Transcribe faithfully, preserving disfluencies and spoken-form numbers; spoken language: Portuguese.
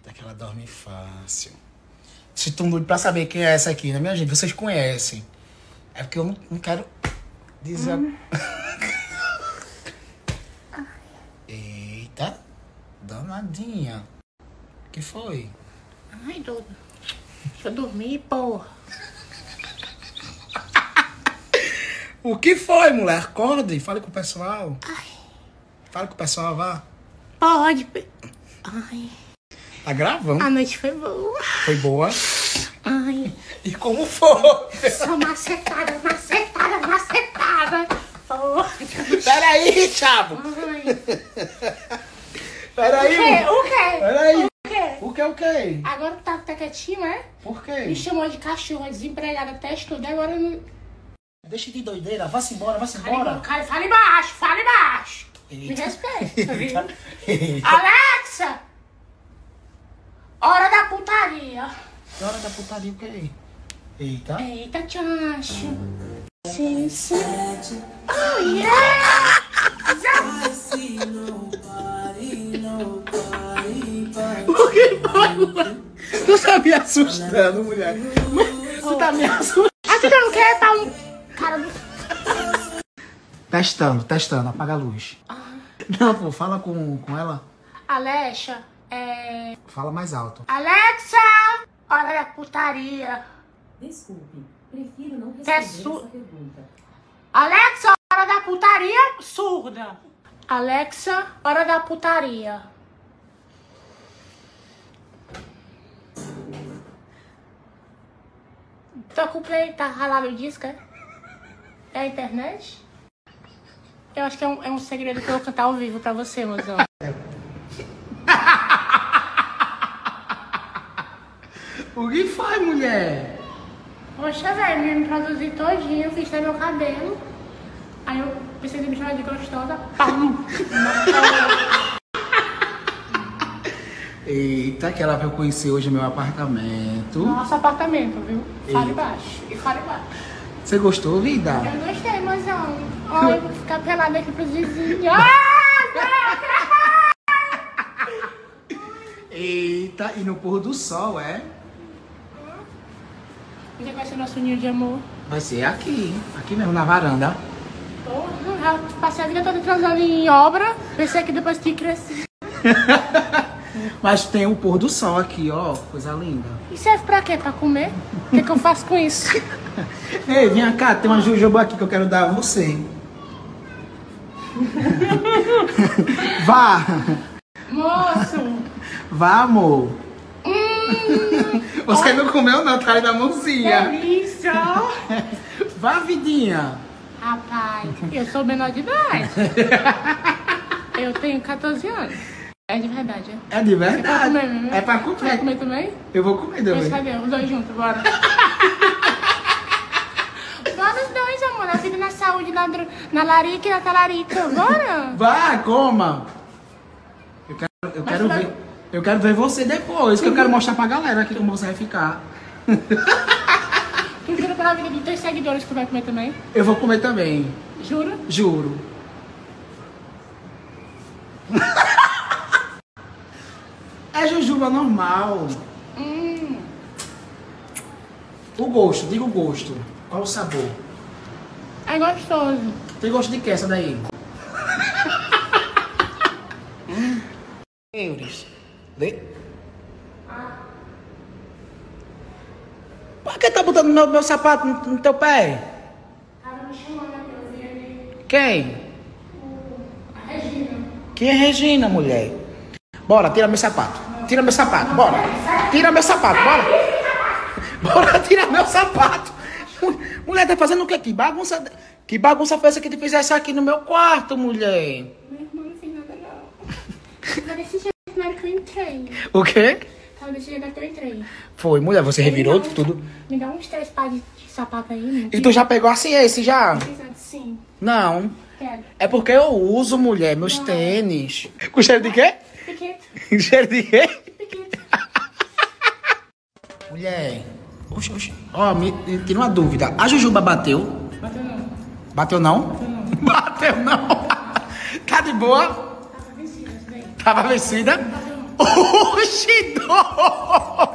Eita, que ela dorme fácil. Vocês estão doidos pra saber quem é essa aqui, né, minha gente? Vocês conhecem. É porque eu não, não quero dizer... Hum. Eita, danadinha. O que foi? Ai, doido. Deixa eu dormir, porra. O que foi, mulher? Acorde, fale com o pessoal. Ai. Fale com o pessoal, vá. Pode. Ai. Tá gravando? A noite foi boa. Foi boa? Ai. E como foi? Só macetada, macetada, macetada. Porra. Peraí, Thiago. Ai. Peraí. O quê? O quê? Peraí. O quê? O que, o quê? Agora tá, tá quietinho, né? Por Me quê? chamou de cachorra, desempregada, testuda, agora não... Deixa de doideira, vá-se embora, vá-se Fala, embora. cara, fala embaixo, fala embaixo. Me Eita. respeita, viu? Eita. Alexa! Hora da putaria. Que hora da putaria o quê? Eita. Eita, tchacho. Sim, sim. Oh, yeah! O que foi? Tu tá me assustando, mulher. Tu tá me assustando. Ah, tu não quer pra um cara do... Testando, testando, apaga a luz. Ah. Não, pô, fala com, com ela. Alexa, é... Fala mais alto. Alexa! Hora da putaria. Desculpe, prefiro não É responder su- essa pergunta. Alexa, hora da putaria surda. Alexa, hora da putaria. Tô com o play, tá ralado o disco, é? É a internet? Eu acho que é um, é um segredo que eu vou cantar ao vivo pra você, mozão. O que foi, mulher? Poxa, velho, me produzi todinho, fiz até meu cabelo. Aí eu pensei em me chamar de gostosa. Pam! Eita, que ela veio conhecer hoje meu apartamento. Nosso apartamento, viu? Fala Eita. embaixo. E fala embaixo. Você gostou, vida? Eu gostei, mozão. Olha, eu vou ficar pelada aqui pros vizinhos. Ah, Eita, e no pôr do sol, é? onde é que vai ser nosso ninho de amor? Vai ser aqui, aqui mesmo, na varanda. Porra, já passei a vida toda transando em obra. Pensei que depois tinha crescido. Mas tem o pôr do sol aqui, ó, coisa linda. E serve pra quê? Pra comer? O que, que eu faço com isso? Ei, vem cá, tem uma jujuba aqui que eu quero dar a você. Vá, Moço! vá, amor. Hum, Você não comeu não, tá aí na mãozinha. delícia! Vá, vidinha. Rapaz, eu sou menor de idade. Eu tenho quatorze anos. É de verdade, é? É de verdade. Você vai comer, né? É pra Você vai comer. comer também? Eu vou comer Mas também. cadê? Os dois juntos, bora. Bora os dois, amor. Na vida e na saúde, na, dro- na larica e na talarica. Bora! Vá, coma. Eu quero, eu Mas quero vai- ver. Eu quero ver você depois, que eu quero mostrar pra galera aqui como você vai ficar. Tu jura pela vida dos teus seguidores que tu vai comer também? Eu vou comer também, Jura? juro. É jujuba normal. Hum. O gosto, diga o gosto. Qual o sabor? É gostoso. Tem gosto de que essa daí? hum. Euros. Lê. Por que tá botando meu, meu sapato no, no teu pé? Tava me chamando aqui, eu vi ali. Quem? A Regina. Quem é Regina, mulher? Bora, tira meu sapato. Tira meu sapato, bora. Tira meu sapato, bora. Bora, tira meu sapato. Mulher, tá fazendo o quê? Que bagunça, que bagunça foi essa que tu fizesse aqui no meu quarto, mulher? Meu irmão não fez nada, não. Tava desse jeito na hora que eu entrei. O quê? Tava desse jeito na hora que eu entrei. Foi, mulher, você revirou Me dá um- tudo. Me dá uns três pares de sapato aí. E tu já pegou assim esse já? Sim, Não. quero. É porque eu uso, mulher, meus Não. tênis. Com cheiro de quê? Piquete, Cheiro de quê? piquete. Mulher. Oxe, oxe. Ó, me, me tira uma dúvida. A Jujuba bateu? Bateu não. Bateu não? Bateu não. Tá de boa? Tava vencida, isso daí. Tava vencida? Oxi, dó!